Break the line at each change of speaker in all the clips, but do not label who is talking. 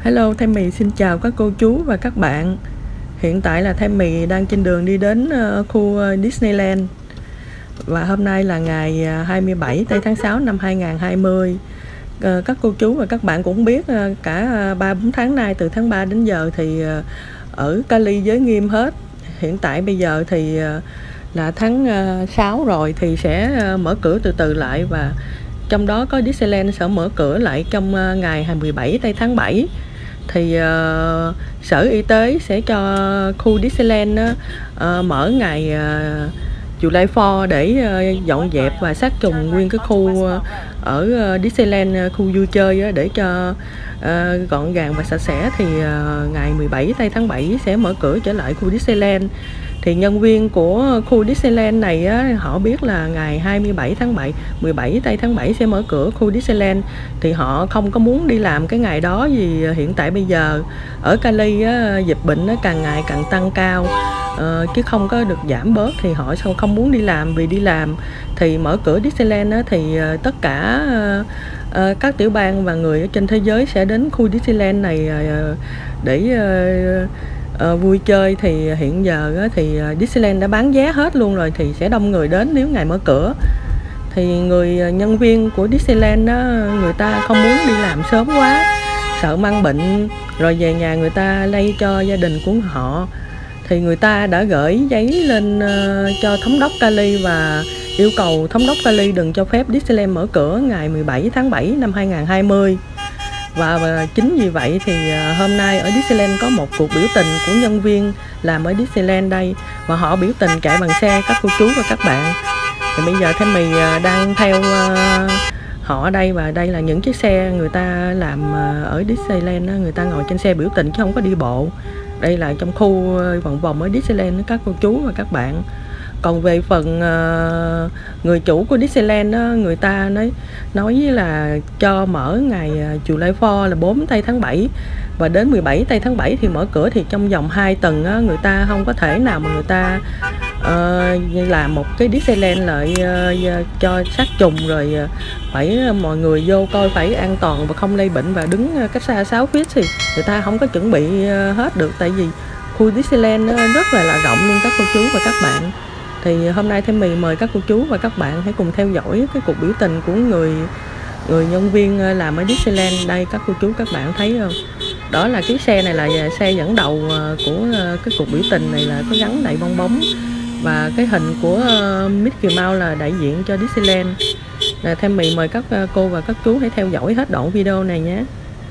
Hello, Thanh Mì xin chào các cô chú và các bạn. Hiện tại là Thanh Mì đang trên đường đi đến khu Disneyland. Và hôm nay là ngày 27 tây tháng 6 năm 2020. Các cô chú và các bạn cũng biết cả 3-4 tháng nay, từ tháng 3 đến giờ thì ở Cali giới nghiêm hết. Hiện tại bây giờ thì là tháng 6 rồi thì sẽ mở cửa từ từ lại, và trong đó có Disneyland sẽ mở cửa lại trong ngày 17 tây tháng 7. Thì Sở Y tế sẽ cho khu Disneyland mở ngày July 4 để dọn dẹp và sát trùng nguyên cái khu ở Disneyland, khu vui chơi để cho gọn gàng và sạch sẽ. Thì ngày 17 tây tháng 7 sẽ mở cửa trở lại khu Disneyland. Thì nhân viên của khu Disneyland này họ biết là ngày 27 tháng 7, 17 tây tháng 7 sẽ mở cửa khu Disneyland. Thì họ không có muốn đi làm cái ngày đó, vì hiện tại bây giờ ở Cali dịch bệnh nó càng ngày càng tăng cao, chứ không có được giảm bớt. Thì họ không muốn đi làm, vì đi làm thì mở cửa Disneyland thì tất cả các tiểu bang và người ở trên thế giới sẽ đến khu Disneyland này để vui chơi. Thì hiện giờ thì Disneyland đã bán vé hết luôn rồi, thì sẽ đông người đến nếu ngày mở cửa. Thì người nhân viên của Disneyland người ta không muốn đi làm sớm quá, sợ mang bệnh rồi về nhà người ta lây cho gia đình của họ. Thì người ta đã gửi giấy lên cho thống đốc Cali và yêu cầu thống đốc Cali đừng cho phép Disneyland mở cửa ngày 17 tháng 7 năm 2020. Và chính vì vậy thì hôm nay ở Disneyland có một cuộc biểu tình của nhân viên làm ở Disneyland đây. Và họ biểu tình chạy bằng xe, các cô chú và các bạn. Thì bây giờ Thanh Mì đang theo họ ở đây, và đây là những chiếc xe người ta làm ở Disneyland. Người ta ngồi trên xe biểu tình chứ không có đi bộ. Đây là trong khu vòng vòng ở Disneyland các cô chú và các bạn. Còn về phần người chủ của Disneyland người ta nói là cho mở ngày July 4 là 4 tây tháng 7 và đến 17 tây tháng 7 thì mở cửa. Thì trong vòng 2 tuần người ta không có thể nào mà người ta làm một cái Disneyland lại cho sát trùng, rồi phải mọi người vô coi phải an toàn và không lây bệnh và đứng cách xa 6 feet. Thì người ta không có chuẩn bị hết được, tại vì khu Disneyland rất là rộng luôn các cô chú và các bạn. Thì hôm nay Thanh Mì mời các cô chú và các bạn hãy cùng theo dõi cái cuộc biểu tình của người nhân viên làm ở Disneyland. Đây các cô chú các bạn thấy không? Đó là cái xe này là xe dẫn đầu của cái cuộc biểu tình này, là có gắn đầy bong bóng và cái hình của Mickey Mouse là đại diện cho Disneyland. Thanh Mì mời các cô và các chú hãy theo dõi hết đoạn video này nhé.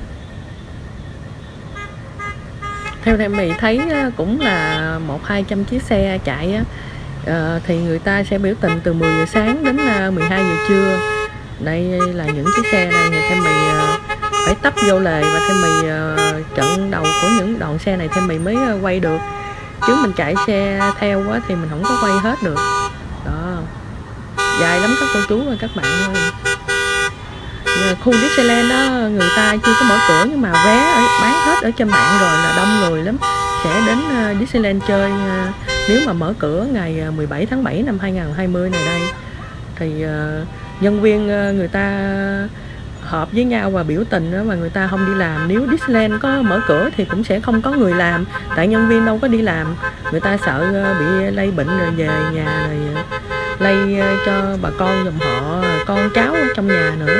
Theo Thanh Mì thấy cũng là 100-200 chiếc xe chạy thì người ta sẽ biểu tình từ 10 giờ sáng đến 12 giờ trưa. Đây là những chiếc xe này, thì Thanh Mì phải tấp vô lề, và Thanh Mì trận đầu của những đoạn xe này Thanh Mì mới quay được, chứ mình chạy xe theo quá thì mình không có quay hết được. Đó, dài lắm các cô chú và các bạn ơi. Khu Disneyland đó người ta chưa có mở cửa, nhưng mà vé bán hết ở trên mạng rồi, là đông người lắm sẽ đến Disneyland chơi nếu mà mở cửa ngày 17 tháng 7 năm 2020 này đây. Thì nhân viên người ta họp với nhau và biểu tình đó, và người ta không đi làm. Nếu Disneyland có mở cửa thì cũng sẽ không có người làm, tại nhân viên đâu có đi làm. Người ta sợ bị lây bệnh rồi về nhà rồi lây cho bà con dòng họ, con cháu ở trong nhà nữa.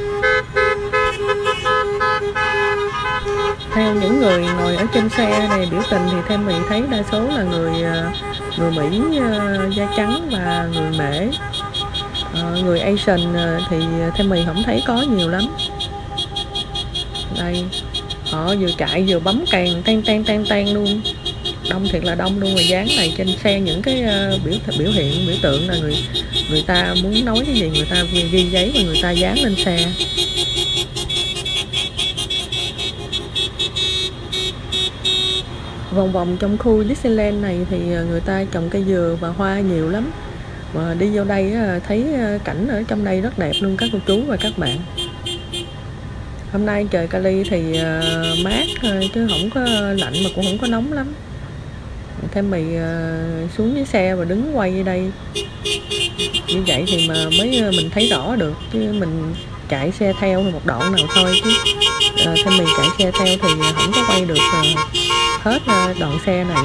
Theo những người ngồi ở trên xe này biểu tình thì theo mình thấy đa số là người Mỹ da trắng và người Mễ. Người Asian thì theo mình không thấy có nhiều lắm. Đây, họ vừa chạy vừa bấm kèn tan luôn. Đông thiệt là đông luôn, và dán này trên xe những cái biểu hiện, biểu tượng là người ta muốn nói cái gì người ta ghi giấy và người ta dán lên xe. Vòng vòng trong khu Disneyland này thì người ta trồng cây dừa và hoa nhiều lắm. Và đi vô đây thấy cảnh ở trong đây rất đẹp luôn các cô chú và các bạn. Hôm nay trời Cali thì mát chứ không có lạnh mà cũng không có nóng lắm. Thêm Mì xuống dưới xe và đứng quay ở đây. Như vậy thì mà mới mình thấy rõ được, chứ mình chạy xe theo một đoạn nào thôi chứ Thanh Mì chạy xe theo thì không có quay được hết đoạn xe này.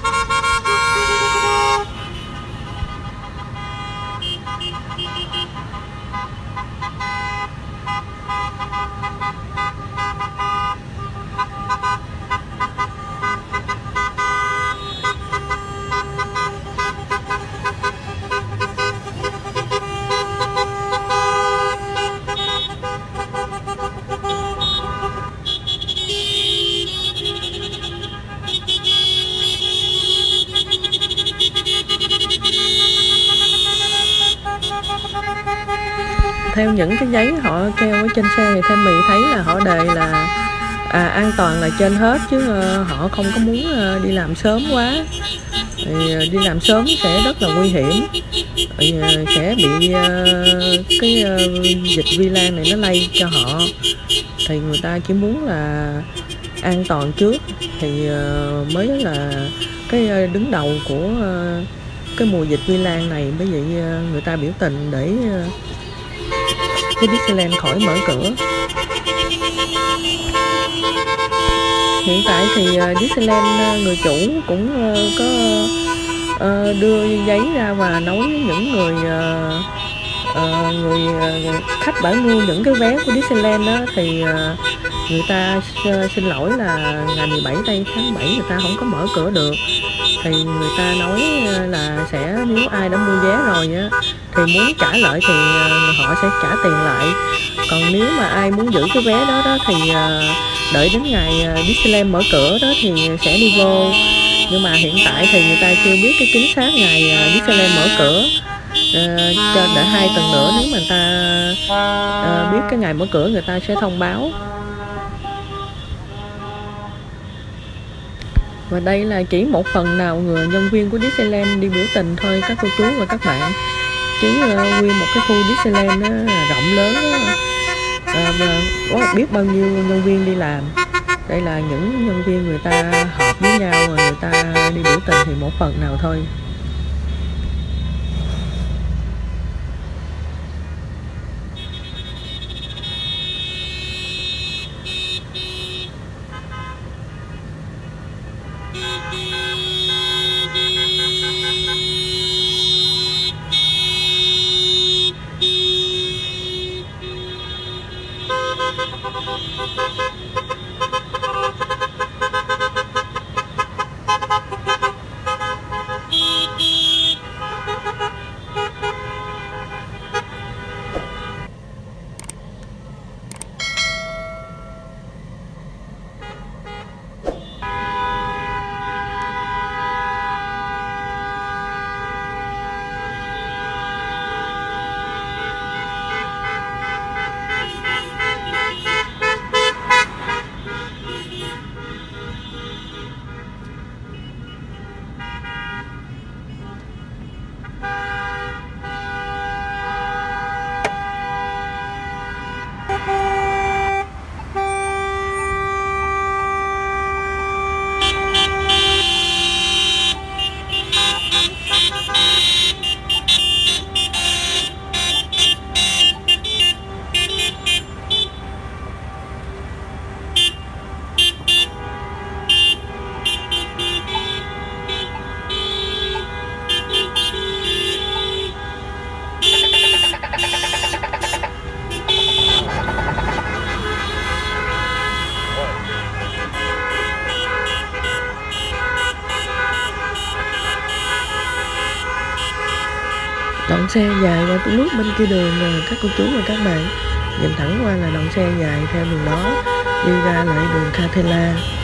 Theo những cái giấy họ treo ở trên xe thì Thanh Mì thấy là họ đề là an toàn là trên hết, chứ họ không có muốn đi làm sớm quá. Thì đi làm sớm sẽ rất là nguy hiểm, sẽ bị cái dịch vi lan này nó lây cho họ. Thì người ta chỉ muốn là an toàn trước thì mới là cái đứng đầu của cái mùa dịch vi lan này. Bởi vậy người ta biểu tình để cái Disneyland khỏi mở cửa. Hiện tại thì Disneyland người chủ cũng có đưa giấy ra và nói với những người khách đã mua những cái vé của Disneyland đó, thì người ta xin lỗi là ngày 17 tây tháng 7 người ta không có mở cửa được. Thì người ta nói là sẽ nếu ai đã mua vé rồi á thì muốn trả lại thì họ sẽ trả tiền lại. Còn nếu mà ai muốn giữ cái vé đó thì đợi đến ngày Disneyland mở cửa đó thì sẽ đi vô. Nhưng mà hiện tại thì người ta chưa biết cái chính xác ngày Disneyland mở cửa. Cho đợi 2 tuần nữa, nếu mà người ta biết cái ngày mở cửa người ta sẽ thông báo. Và đây là chỉ một phần nào người nhân viên của Disneyland đi biểu tình thôi các cô chú và các bạn. Chứ nguyên một cái khu Disneyland rộng lớn và có biết bao nhiêu nhân viên đi làm. Đây là những nhân viên người ta họp với nhau rồi người ta đi biểu tình thì một phần nào thôi. Đoạn xe dài qua cái nút bên kia đường các cô chú và các bạn. Nhìn thẳng qua là đoạn xe dài theo đường đó đi ra lại đường Catella.